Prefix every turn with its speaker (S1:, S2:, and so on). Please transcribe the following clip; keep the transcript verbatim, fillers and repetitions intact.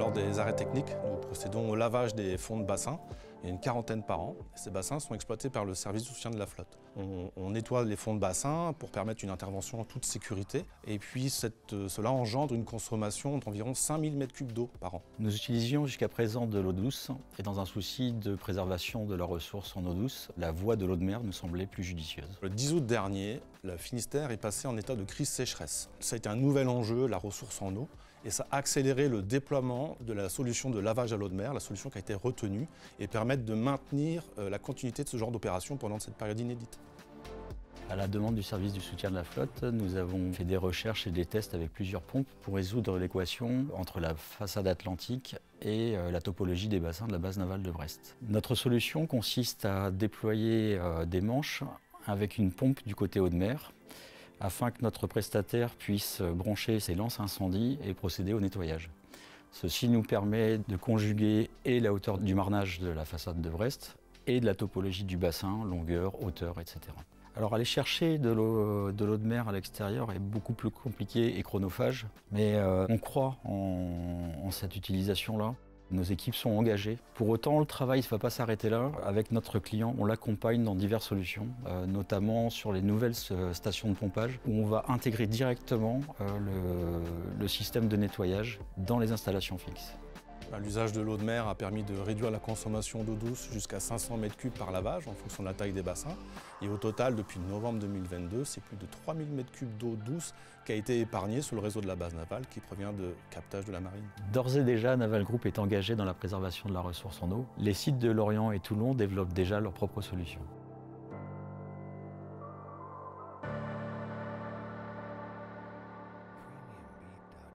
S1: Lors des arrêts techniques, nous procédons au lavage des fonds de bassin. Il y a une quarantaine par an. Ces bassins sont exploités par le service de soutien de la flotte. On, on nettoie les fonds de bassin pour permettre une intervention en toute sécurité. Et puis cette, cela engendre une consommation d'environ cinq mille mètres cubes d'eau par an.
S2: Nous utilisions jusqu'à présent de l'eau douce et dans un souci de préservation de la ressource en eau douce, la voie de l'eau de mer nous semblait plus judicieuse.
S1: Le dix août dernier, le Finistère est passé en état de crise sécheresse. Ça a été un nouvel enjeu, la ressource en eau, et ça a accéléré le déploiement de la solution de lavage à l'eau de mer, la solution qui a été retenue, et permettre de maintenir la continuité de ce genre d'opération pendant cette période inédite.
S2: À la demande du service du soutien de la flotte, nous avons fait des recherches et des tests avec plusieurs pompes pour résoudre l'équation entre la façade atlantique et la topologie des bassins de la base navale de Brest. Notre solution consiste à déployer des manches avec une pompe du côté haut de mer afin que notre prestataire puisse brancher ses lances incendie et procéder au nettoyage. Ceci nous permet de conjuguer et la hauteur du marnage de la façade de Brest et de la topologie du bassin, longueur, hauteur, et cetera. Alors aller chercher de l'eau de, de mer à l'extérieur est beaucoup plus compliqué et chronophage, mais euh, on croit en, en cette utilisation-là. Nos équipes sont engagées. Pour autant, le travail ne va pas s'arrêter là. Avec notre client, on l'accompagne dans diverses solutions, euh, notamment sur les nouvelles stations de pompage, où on va intégrer directement euh, le, le système de nettoyage dans les installations fixes.
S1: L'usage de l'eau de mer a permis de réduire la consommation d'eau douce jusqu'à cinq cents mètres cubes par lavage en fonction de la taille des bassins. Et au total, depuis novembre deux mille vingt-deux, c'est plus de trois mille mètres cubes d'eau douce qui a été épargnée sur le réseau de la base navale qui provient de captage de la marine.
S2: D'ores et déjà, Naval Group est engagé dans la préservation de la ressource en eau. Les sites de Lorient et Toulon développent déjà leurs propres solutions.